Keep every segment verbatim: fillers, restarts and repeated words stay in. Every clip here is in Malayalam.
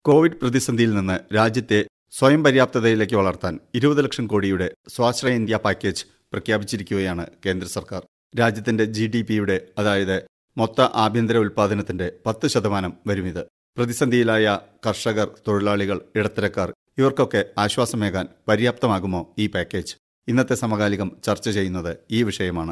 കോവിഡ് പ്രതിസന്ധിയിൽ നിന്ന് രാജ്യത്തെ സ്വയം പര്യാപ്തതയിലേക്ക് വളർത്താൻ ഇരുപത് ലക്ഷം കോടിയുടെ സ്വാശ്രയ ഇന്ത്യ പാക്കേജ് പ്രഖ്യാപിച്ചിരിക്കുകയാണ് കേന്ദ്ര സർക്കാർ. രാജ്യത്തിന്റെ ജി ഡി പിയുടെ അതായത് മൊത്ത ആഭ്യന്തര ഉൽപ്പാദനത്തിന്റെ പത്ത് ശതമാനം വരും ഇത്. പ്രതിസന്ധിയിലായ കർഷകർ, തൊഴിലാളികൾ, ഇടത്തരക്കാർ ഇവർക്കൊക്കെ ആശ്വാസമേകാൻ പര്യാപ്തമാകുമോ ഈ പാക്കേജ്? ഇന്നത്തെ സമകാലികം ചർച്ച ചെയ്യുന്നത് ഈ വിഷയമാണ്.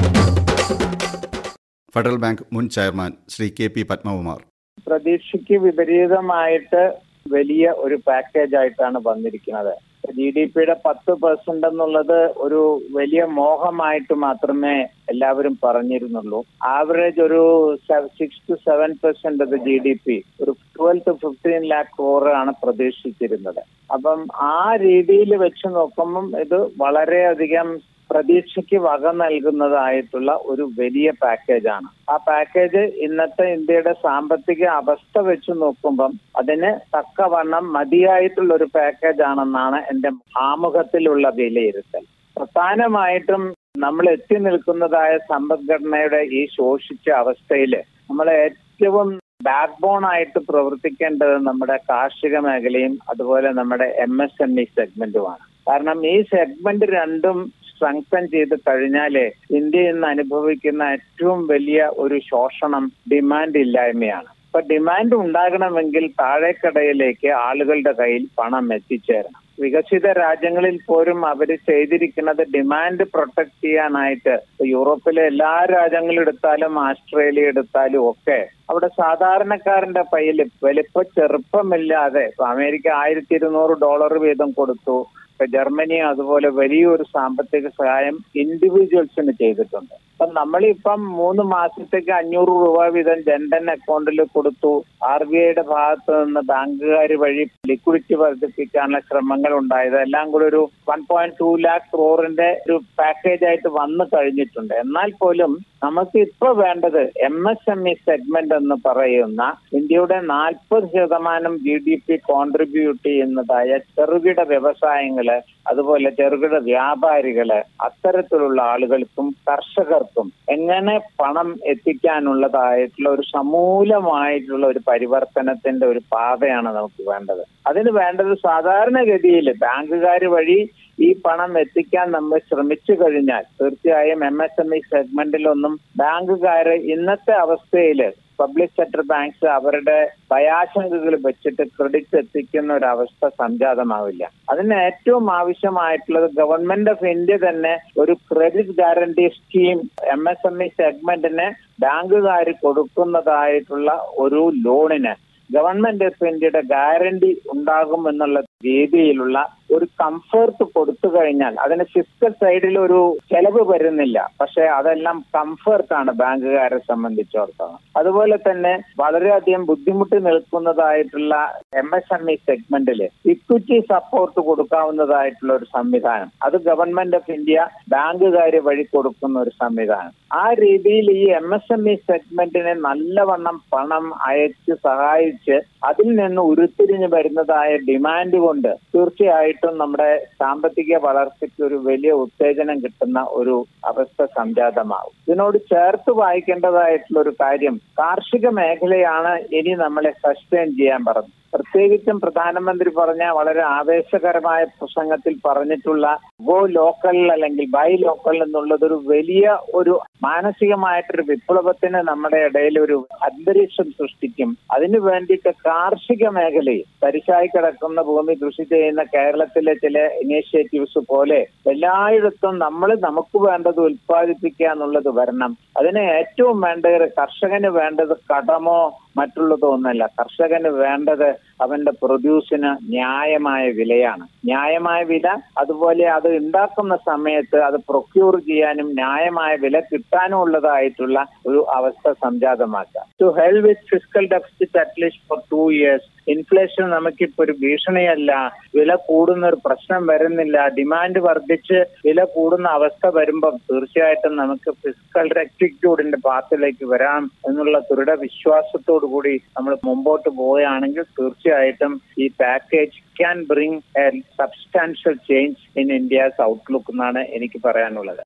ഫെഡറൽ ബാങ്ക് മുൻ ചെയർമാൻ ശ്രീ കെ പി പത്മകുമാർ. പ്രതീക്ഷയ്ക്ക് വിപരീതമായിട്ട് വലിയ ഒരു പാക്കേജ് ആയിട്ടാണ് വന്നിരിക്കുന്നത്. ജി ഡി പിയുടെ പത്ത് പെർസെന്റ് എന്നുള്ളത് ഒരു വലിയ മോഹമായിട്ട് മാത്രമേ എല്ലാവരും പറഞ്ഞിരുന്നുള്ളൂ. ആവറേജ് ഒരു six to seven percent of G D P, ഒരു twelve to fifteen lakh crore ആണ് പ്രതീക്ഷിച്ചിരുന്നത്. അപ്പം ആ രീതിയിൽ വെച്ച് നോക്കുമ്പം ഇത് വളരെയധികം പ്രതീക്ഷയ്ക്ക് വക നൽകുന്നതായിട്ടുള്ള ഒരു വലിയ പാക്കേജാണ്. ആ പാക്കേജ് ഇന്നത്തെ ഇന്ത്യയുടെ സാമ്പത്തിക അവസ്ഥ വെച്ച് നോക്കുമ്പം അതിന് തക്കവണ്ണം മതിയായിട്ടുള്ള ഒരു പാക്കേജ് ആണെന്നാണ് എന്റെ ആമുഖത്തിലുള്ള വിലയിരുത്തൽ. പ്രധാനമായിട്ടും നമ്മൾ എത്തി നിൽക്കുന്നതായ സമ്പദ്ഘടനയുടെ ഈ ശോഷിച്ച അവസ്ഥയിൽ നമ്മൾ ഏറ്റവും ബാക്ക് ബോൺ ആയിട്ട് പ്രവർത്തിക്കേണ്ടത് നമ്മുടെ കാർഷിക മേഖലയും അതുപോലെ നമ്മുടെ എം എസ് എം ഇ സെഗ്മെന്റുമാണ്. കാരണം ഈ സെഗ്മെന്റ് രണ്ടും സ്ട്രെങ്തൻ ചെയ്ത് കഴിഞ്ഞാലേ ഇന്ത്യ ഇന്ന് അനുഭവിക്കുന്ന ഏറ്റവും വലിയ ഒരു ശോഷണം ഡിമാൻഡ് ഇല്ലായ്മയാണ്. ഇപ്പൊ ഡിമാൻഡ് ഉണ്ടാകണമെങ്കിൽ താഴേക്കടയിലേക്ക് ആളുകളുടെ കയ്യിൽ പണം എത്തിച്ചേരണം. വികസിത രാജ്യങ്ങളിൽ പോലും അവർ ചെയ്തിരിക്കുന്നത് ഡിമാൻഡ് പ്രൊട്ടക്ട് ചെയ്യാനായിട്ട്. യൂറോപ്പിലെ എല്ലാ രാജ്യങ്ങളും എടുത്താലും ഓസ്ട്രേലിയ എടുത്താലും ഒക്കെ അവിടെ സാധാരണക്കാരന്റെ കയ്യിൽ വലിപ്പ ചെറുപ്പമില്ലാതെ ഇപ്പൊ അമേരിക്ക ആയിരത്തി ഇരുന്നൂറ് ഡോളർ വീതം കൊടുത്തു. ജർമ്മനി അതുപോലെ വലിയൊരു സാമ്പത്തിക സഹായം ഇൻഡിവിജ്വൽസിന് ചെയ്തിട്ടുണ്ട്. അപ്പം നമ്മളിപ്പം മൂന്ന് മാസത്തേക്ക് അഞ്ഞൂറ് രൂപ വീതം ജൻധൻ അക്കൗണ്ടിൽ കൊടുത്തു. ആർ ബി ഐയുടെ ഭാഗത്ത് നിന്ന് ബാങ്കുകാർ വഴി ലിക്വിഡിറ്റി വർദ്ധിപ്പിക്കാനുള്ള ശ്രമങ്ങൾ ഉണ്ടായത് എല്ലാം കൂടി ഒരു വൺ പോയിന്റ് ടു ലാക്ക് ക്രോറിന്റെ ഒരു പാക്കേജ് ആയിട്ട് വന്നു കഴിഞ്ഞിട്ടുണ്ട്. എന്നാൽ പോലും നമുക്ക് ഇപ്പൊ വേണ്ടത് M S M E segment എന്ന് പറയുന്ന ഇന്ത്യയുടെ നാൽപ്പത് ശതമാനം ജി ഡി പി കോൺട്രിബ്യൂട്ട് ചെയ്യുന്നതായ ചെറുകിട വ്യവസായങ്ങള്, അതുപോലെ ചെറുകിട വ്യാപാരികള്, അത്തരത്തിലുള്ള ആളുകൾക്കും കർഷകർക്കും എങ്ങനെ പണം എത്തിക്കാനുള്ളതായിട്ടുള്ള ഒരു സമൂലമായിട്ടുള്ള ഒരു പരിവർത്തനത്തിന്റെ ഒരു പാതയാണ് നമുക്ക് വേണ്ടത്. അതിന് വേണ്ടത് സാധാരണഗതിയിൽ ബാങ്കുകാർ വഴി ഈ പണം എത്തിക്കാൻ നമ്മൾ ശ്രമിച്ചു കഴിഞ്ഞാൽ തീർച്ചയായും എം എസ് എം ഇ സെഗ്മെന്റിലൊന്നും ബാങ്കുകാര് ഇന്നത്തെ അവസ്ഥയിൽ പബ്ലിക് സെക്ടർ ബാങ്ക്സ് അവരുടെ ഭയാശങ്കകൾ വെച്ചിട്ട് ക്രെഡിറ്റ് എത്തിക്കുന്ന ഒരു അവസ്ഥ സംജാതമാവില്ല. അതിന് ഏറ്റവും ആവശ്യമായിട്ടുള്ളത് ഗവൺമെന്റ് ഓഫ് ഇന്ത്യ തന്നെ ഒരു credit guarantee scheme M S M E സെഗ്മെന്റിന് ബാങ്കുകാർ കൊടുക്കുന്നതായിട്ടുള്ള ഒരു ലോണിന് ഗവൺമെന്റ് ഓഫ് ഇന്ത്യയുടെ ഗ്യാരണ്ടി ഉണ്ടാകും എന്നുള്ള രീതിയിലുള്ള ഒരു കംഫർട്ട് കൊടുത്തു കഴിഞ്ഞാൽ അതിന് ഫിസ്ക്കൽ സൈഡിൽ ഒരു ചെലവ് വരുന്നില്ല. പക്ഷെ അതെല്ലാം കംഫർട്ടാണ് ബാങ്കുകാരെ സംബന്ധിച്ചിടത്തോളം. അതുപോലെ തന്നെ വളരെയധികം ബുദ്ധിമുട്ടി നിൽക്കുന്നതായിട്ടുള്ള എം എസ് എം ഇ സെഗ്മെന്റില് ഇക്വിറ്റി സപ്പോർട്ട് കൊടുക്കാവുന്നതായിട്ടുള്ള ഒരു സംവിധാനം, അത് ഗവൺമെന്റ് ഓഫ് ഇന്ത്യ ബാങ്കുകാര് വഴി കൊടുക്കുന്ന ഒരു സംവിധാനം. ആ രീതിയിൽ ഈ എം എസ് എം ഇ സെഗ്മെന്റിനെ നല്ലവണ്ണം പണം അയച്ച് സഹായിച്ച് അതിൽ നിന്ന് ഉരുത്തിരിഞ്ഞു വരുന്നതായ ഡിമാൻഡ് കൊണ്ട് തീർച്ചയായിട്ടും നമ്മുടെ സാമ്പത്തിക വളർച്ചയ്ക്ക് ഒരു വലിയ ഉത്തേജനം കിട്ടുന്ന ഒരു അവസ്ഥ സംജാതമാവും. ഇതിനോട് ചേർത്ത് വായിക്കേണ്ടതായിട്ടുള്ള ഒരു കാര്യം കാർഷിക മേഖലയാണ് ഇനി നമ്മളെ സസ്റ്റെയിൻ ചെയ്യാൻ പറഞ്ഞു. പ്രത്യേകിച്ചും പ്രധാനമന്ത്രി പറഞ്ഞ വളരെ ആവേശകരമായ പ്രസംഗത്തിൽ പറഞ്ഞിട്ടുള്ള ഗോ ലോക്കൽ അല്ലെങ്കിൽ ബൈ ലോക്കൽ എന്നുള്ളതൊരു വലിയ ഒരു മാനസികമായിട്ടൊരു വിപ്ലവത്തിന് നമ്മുടെ ഇടയിൽ ഒരു അന്തരീക്ഷം സൃഷ്ടിക്കും. അതിനു വേണ്ടിയിട്ട് കാർഷിക മേഖലയിൽ തരിശായി കിടക്കുന്ന ഭൂമി കൃഷി ചെയ്യുന്ന കേരളത്തിലെ ചില ഇനീഷ്യേറ്റീവ്സ് പോലെ എല്ലായിടത്തും നമ്മൾ നമുക്ക് വേണ്ടത് ഉൽപ്പാദിപ്പിക്കുക എന്നുള്ളത് വരണം. അതിന് ഏറ്റവും വേണ്ടത് കർഷകന് വേണ്ടത് കടമോ മറ്റുള്ളതോ ഒന്നല്ല. കർഷകന് വേണ്ടത് അവന്റെ പ്രൊഡ്യൂസിന് ന്യായമായ വിലയാണ്. ന്യായമായ വില, അതുപോലെ അത് ഉണ്ടാക്കുന്ന സമയത്ത് അത് പ്രൊക്യൂർ ചെയ്യാനും ന്യായമായ വില കിട്ടാനും ഉള്ളതായിട്ടുള്ള ഒരു അവസ്ഥ സംജാതമാക്കുക. To hell with fiscal deficit at least for two years. Inflation നമുക്കിപ്പോ ഒരു ഭീഷണിയല്ല, വില കൂടുന്ന ഒരു പ്രശ്നം വരുന്നില്ല. ഡിമാൻഡ് വർദ്ധിച്ച് വില കൂടുന്ന അവസ്ഥ വരുമ്പോൾ തീർച്ചയായിട്ടും നമുക്ക് ഫിസ്ക്കൽ റെക്റ്റിറ്റ്യൂഡിന്റെ പാത്തിലേക്ക് വരാം എന്നുള്ള ദൃഢവിശ്വാസത്തോടു കൂടി നമ്മൾ മുമ്പോട്ട് പോവുകയാണെങ്കിൽ തീർച്ചയായിട്ടും ഈ package can bring a substantial change in India's outlook എന്നാണ് എനിക്ക് പറയാനുള്ളത്.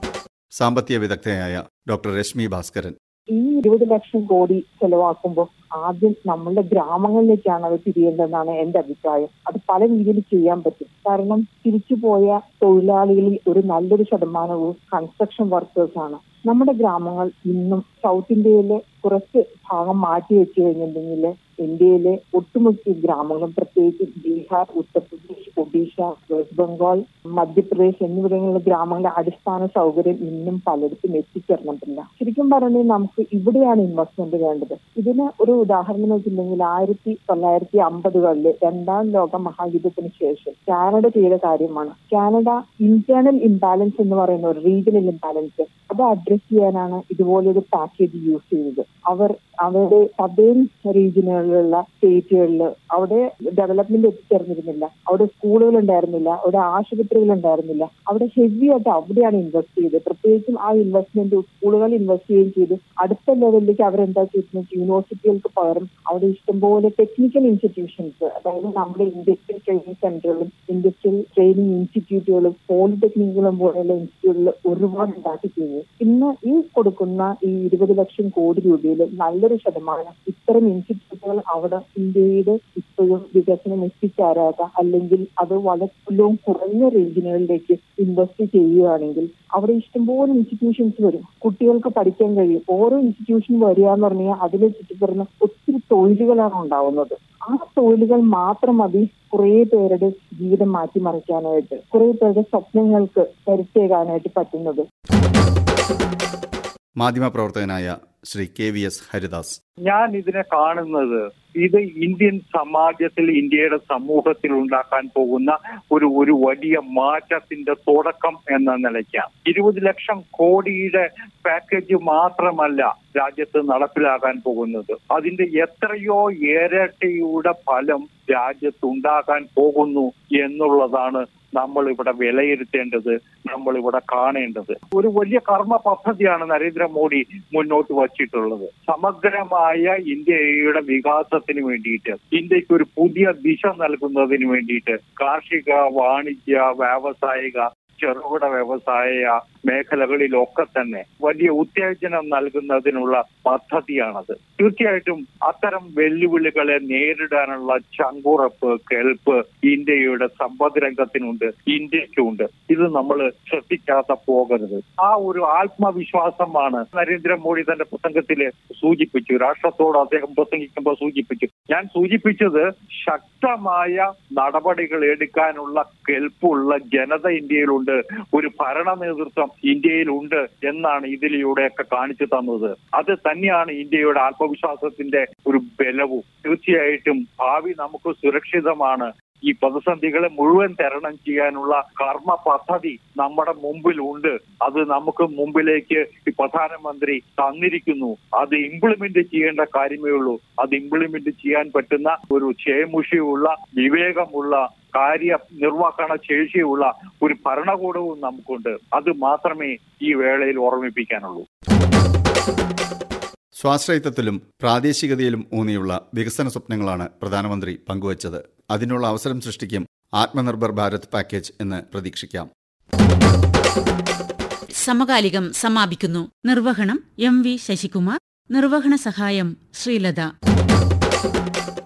സാമ്പത്തിക വിദഗ്ധയായ ഡോക്ടർ രശ്മി ഭാസ്കരൻ. ഈ ഇരുപത് ലക്ഷം കോടി ചെലവാക്കുമ്പോൾ ആദ്യം നമ്മളുടെ ഗ്രാമങ്ങളിലേക്കാണ് അത് തിരിയേണ്ടതെന്നാണ് എന്റെ അഭിപ്രായം. അത് പല രീതിയിൽ ചെയ്യാൻ പറ്റും. കാരണം തിരിച്ചുപോയ തൊഴിലാളികളിൽ ഒരു നല്ലൊരു ശതമാനവും കൺസ്ട്രക്ഷൻ വർക്കേഴ്സ് ആണ്. നമ്മുടെ ഗ്രാമങ്ങൾ ഇന്നും സൗത്ത് ഇന്ത്യയിലെ കുറച്ച് ഭാഗം മാറ്റി വെച്ച് കഴിഞ്ഞിട്ടുണ്ടെങ്കിൽ ഇന്ത്യയിലെ ഒട്ടുമിക്ക ഗ്രാമങ്ങളും, പ്രത്യേകിച്ച് ബീഹാർ, ഉത്തർപ്രദേശ്, ഒഡീഷ, വെസ്റ്റ് ബംഗാൾ, മധ്യപ്രദേശ് എന്നിവിടങ്ങളിലെ ഗ്രാമങ്ങളുടെ അടിസ്ഥാന സൗകര്യം ഇന്നും പലയിടത്തും എത്തിച്ചേർന്നിട്ടില്ല. ശരിക്കും പറഞ്ഞാൽ നമുക്ക് ഇവിടെയാണ് ഇൻവെസ്റ്റ്മെന്റ് വേണ്ടത്. ഇതിന് ഒരു ഉദാഹരണം എന്ന് വെച്ചിട്ടുണ്ടെങ്കിൽ ആയിരത്തി തൊള്ളായിരത്തി അമ്പതുകളില് രണ്ടാം ലോക മഹായുദ്ധത്തിന് ശേഷം കാനഡ ചെയ്ത കാര്യമാണ്. കാനഡ ഇന്റേണൽ ഇംബാലൻസ് എന്ന് പറയുന്ന ഒരു റീജിയണൽ ഇംബാലൻസ് അത് അഡ്രസ് ചെയ്യാനാണ് ഇതുപോലൊരു പാക്കേജ് യൂസ് ചെയ്തത്. അവർ അവരുടെ സദേൺ റീജിയനുകളിലുള്ള സ്റ്റേറ്റുകളിൽ അവിടെ ഡെവലപ്മെന്റ് എത്തിച്ചേർന്നിരുന്നില്ല, അവിടെ സ്കൂളുകൾ ഉണ്ടായിരുന്നില്ല, അവിടെ ആശുപത്രികൾ ഉണ്ടായിരുന്നില്ല. അവിടെ ഹെവി ആയിട്ട് അവിടെയാണ് ഇൻവെസ്റ്റ് ചെയ്തത്. പ്രത്യേകിച്ചും ആ ഇൻവെസ്റ്റ്മെന്റ് സ്കൂളുകൾ ഇൻവെസ്റ്റ് ചെയ്യുകയും ചെയ്ത് അടുത്ത ലെവലിലേക്ക് അവരെന്താ ചെയ്തിരുന്നത്, യൂണിവേഴ്സിറ്റികൾക്ക് പകരം അവിടെ ഇഷ്ടംപോലെ ടെക്നിക്കൽ ഇൻസ്റ്റിറ്റ്യൂഷൻസ്, അതായത് നമ്മുടെ ഇൻഡസ്ട്രിയൽ ട്രെയിനിങ് സെന്ററുകളും ഇൻഡസ്ട്രിയൽ ട്രെയിനിങ് ഇൻസ്റ്റിറ്റ്യൂട്ടുകളും പോളിടെക്നിക്കുകളും പോലെയുള്ള ഇൻസ്റ്റിറ്റ്യൂട്ടുകൾ ഒരുപാട് ഉണ്ടാക്കി ചെയ്തു. ഇന്ന് ഈ കൊടുക്കുന്ന ഈ ഇരുപത് ലക്ഷം കോടി രൂപയിൽ നല്ലൊരു ശതമാനം ഇത്തരം ഇൻസ്റ്റിറ്റ്യൂട്ടുകൾ അവിടെ ഇന്ത്യയുടെ ഇപ്പോഴും വികസനം എത്തിച്ചേരാത്ത അല്ലെങ്കിൽ അത് വളരെ കുറഞ്ഞ റീജിയനുകളിലേക്ക് ഇൻവെസ്റ്റ് ചെയ്യുകയാണെങ്കിൽ അവിടെ ഇഷ്ടംപോലെ ഇൻസ്റ്റിറ്റ്യൂഷൻസ് വരും, കുട്ടികൾക്ക് പഠിക്കാൻ കഴിയും. ഓരോ ഇൻസ്റ്റിറ്റ്യൂഷൻ വരിക എന്ന് പറഞ്ഞാൽ അതിൽ ചുറ്റിപ്പറഞ്ഞ ഒത്തിരി തൊഴിലുകളാണ് ഉണ്ടാവുന്നത്. ആ തൊഴിലുകൾ മാത്രം മതി കുറെ പേരുടെ ജീവിതം മാറ്റിമറിക്കാനായിട്ട്, കുറെ പേരുടെ സ്വപ്നങ്ങൾക്ക് കരുത്തേകാനായിട്ട് പറ്റുന്നത്. മാധ്യമപ്രവർത്തകനായ ശ്രീ കെ വി എസ് ഹരിദാസ്. ഞാൻ ഇതിനെ കാണുന്നത് ഇത് ഇന്ത്യൻ സമാജത്തിൽ, ഇന്ത്യയുടെ സമൂഹത്തിൽ ഉണ്ടാക്കാൻ പോകുന്ന ഒരു ഒരു വലിയ മാറ്റത്തിന്റെ തുടക്കം എന്ന നിലയ്ക്കാണ്. ഇരുപത് ലക്ഷം കോടിയുടെ പാക്കേജ് മാത്രമല്ല രാജ്യത്ത് നടപ്പിലാകാൻ പോകുന്നത്, അതിന്റെ എത്രയോ ഇരട്ടിയുടെ ഫലം രാജ്യത്തുണ്ടാകാൻ പോകുന്നു എന്നുള്ളതാണ് നമ്മൾ ഇവിടെ വിലയിരുത്തേണ്ടത്, നമ്മൾ ഇവിടെ കാണേണ്ടത്. ഒരു വലിയ കർമ്മ പദ്ധതിയാണ് നരേന്ദ്രമോദി മുന്നോട്ട് വച്ചിട്ടുള്ളത്. സമഗ്രമായ ഇന്ത്യയുടെ വികാസത്തിന് വേണ്ടിയിട്ട്, ഇന്ത്യക്ക് ഒരു പുതിയ ദിശ നൽകുന്നതിന് വേണ്ടിയിട്ട് കാർഷിക, വാണിജ്യ, വ്യാവസായിക, ചെറുകിട വ്യവസായ മേഖലകളിലൊക്കെ തന്നെ വലിയ ഉത്തേജനം നൽകുന്നതിനുള്ള പദ്ധതിയാണത്. തീർച്ചയായിട്ടും അത്തരം വെല്ലുവിളികളെ നേരിടാനുള്ള ചങ്കുറപ്പ്, കെൽപ്പ് ഇന്ത്യയുടെ സമ്പദ് രംഗത്തിനുണ്ട്, ഇന്ത്യക്കുണ്ട്. ഇത് നമ്മൾ ശ്രദ്ധിക്കാതെ പോകരുത്. ആ ഒരു ആത്മവിശ്വാസമാണ് നരേന്ദ്രമോദി തന്റെ പ്രസംഗത്തിൽ സൂചിപ്പിച്ചു. രാഷ്ട്രത്തോട് അദ്ദേഹം പ്രസംഗിക്കുമ്പോൾ സൂചിപ്പിച്ചു. ഞാൻ സൂചിപ്പിച്ചത് ശക്തമായ നടപടികൾ എടുക്കാനുള്ള കെൽപ്പുള്ള ജനത ഇന്ത്യയിലുണ്ട്, ഒരു ഭരണ നേതൃത്വം ഇന്ത്യയിലുണ്ട് എന്നാണ് ഇതിലൂടെയൊക്കെ കാണിച്ചു തന്നത്. അത് തന്നെയാണ് ഇന്ത്യയുടെ ആത്മവിശ്വാസത്തിന്റെ ഒരു ബലവും. തീർച്ചയായിട്ടും ഭാവി നമുക്ക് സുരക്ഷിതമാണ്. ഈ പ്രതിസന്ധികളെ മുഴുവൻ തരണം ചെയ്യാനുള്ള കർമ്മ പദ്ധതി നമ്മുടെ മുമ്പിലുണ്ട്. അത് നമുക്ക് മുമ്പിലേക്ക് ഈ പ്രധാനമന്ത്രി തന്നിരിക്കുന്നു. അത് ഇംപ്ലിമെന്റ് ചെയ്യേണ്ട കാര്യമേ ഉള്ളൂ. അത് ഇംപ്ലിമെന്റ് ചെയ്യാൻ പറ്റുന്ന ഒരു ക്ഷേമുഷിയുള്ള, വിവേകമുള്ള, കാര്യ നിർവഹണ ശേഷിയുള്ള ഒരു ഭരണകൂടവും നമുക്കുണ്ട്. അത് മാത്രമേ ഈ വേളയിൽ ഓർമ്മിപ്പിക്കാനുള്ളൂ. സ്വാശ്രയത്വത്തിലും പ്രാദേശികതയിലും ഊന്നിയുള്ള വികസന സ്വപ്നങ്ങളാണ് പ്രധാനമന്ത്രി പങ്കുവച്ചത്. അതിനുള്ള അവസരം സൃഷ്ടിക്കും ആത്മനിർഭർ ഭാരത് പാക്കേജ് എന്ന് പ്രതീക്ഷിക്കാം. സമകാലികം സമാപിക്കുന്നു. നിർവഹണം എം വി ശശികുമാർ. നിർവഹണ സഹായം ശ്രീലത.